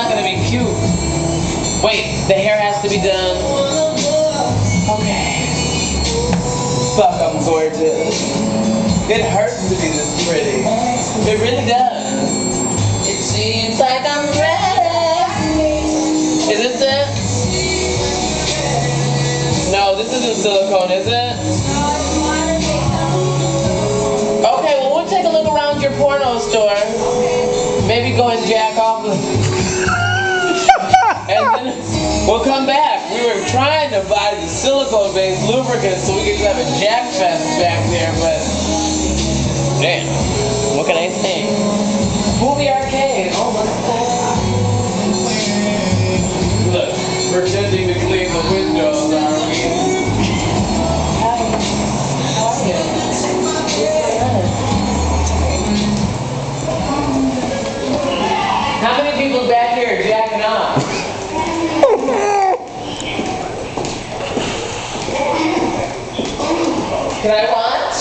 gonna be cute. Wait, the hair has to be done. Okay. Fuck, I'm gorgeous. It hurts to be this pretty. It really does. It seems like I'm ready. Is this it? No, this isn't silicone, is it? Okay, well we'll take a look around your porno store. Maybe go and jack off. And then we'll come back. We were trying to buy the silicone-based lubricant so we could have a jack fest back there, but damn, what can I say? Movie arcade. Oh, look at that. Look, pretending to clean the windows, are we? How are you? How many people back here are jacking off? Can I watch?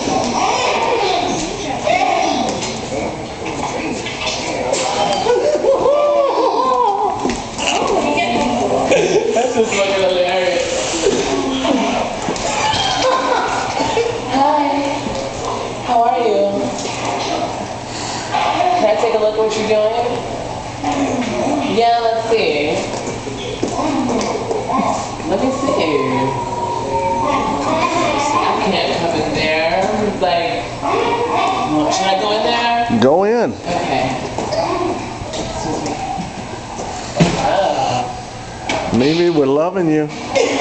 That's just fucking hilarious. Hi. How are you? Can I take a look at what you're doing? Yeah, let's see. Let me see. I can't come in there. Like, should I go in there? Go in. Okay. Excuse me. Maybe we're loving you.